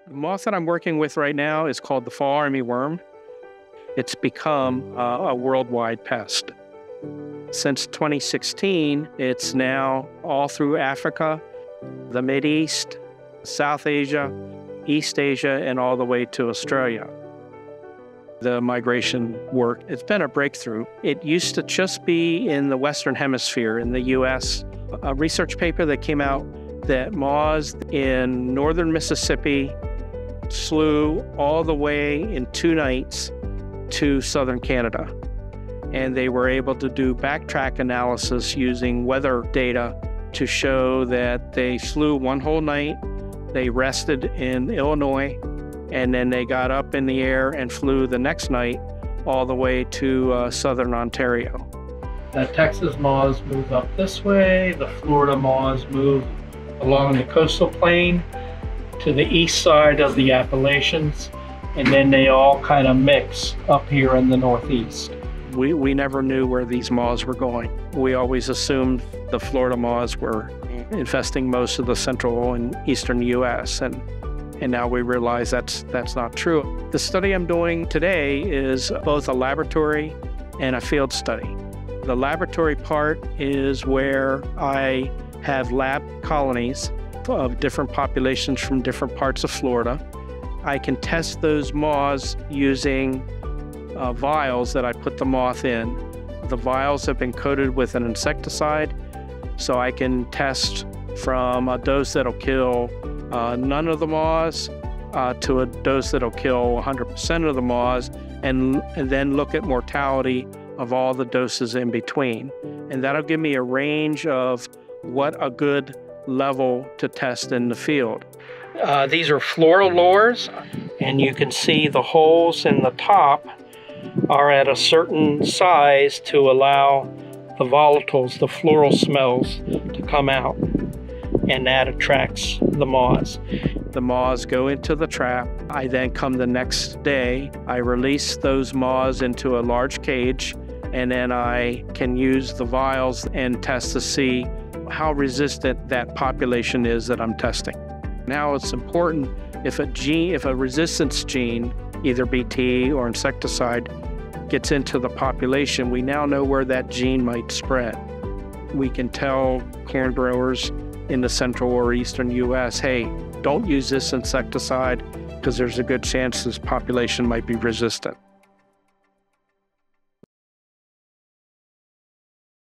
The moth that I'm working with right now is called the Fall Armyworm. It's become a worldwide pest. Since 2016, it's now all through Africa, the Mideast, South Asia, East Asia, and all the way to Australia. The migration work, it's been a breakthrough. It used to just be in the Western Hemisphere, in the US. A research paper that came out that moths in northern Mississippi flew all the way in 2 nights to southern Canada. And they were able to do backtrack analysis using weather data to show that they flew one whole night, they rested in Illinois, and then they got up in the air and flew the next night all the way to southern Ontario. The Texas moths move up this way, the Florida moths move along the coastal plain to the east side of the Appalachians, and then they all kind of mix up here in the northeast. We never knew where these moths were going. We always assumed the Florida moths were infesting most of the central and eastern U.S., and now we realize that's not true. The study I'm doing today is both a laboratory and a field study. The laboratory part is where I have lab colonies of different populations from different parts of Florida. I can test those moths using vials that I put the moth in. The vials have been coated with an insecticide, so I can test from a dose that'll kill none of the moths to a dose that'll kill 100% of the moths, and then look at mortality of all the doses in between. And that'll give me a range of what a good level to test in the field. These are floral lures, and you can see the holes in the top are at a certain size to allow the volatiles, the floral smells, to come out, and that attracts the moths. The moths go into the trap. I then come the next day, I release those moths into a large cage, and then I can use the vials and test to see how resistant that population is that I'm testing. Now it's important if a resistance gene, either BT or insecticide, gets into the population, we now know where that gene might spread. We can tell corn growers in the central or eastern US, hey, don't use this insecticide because there's a good chance this population might be resistant.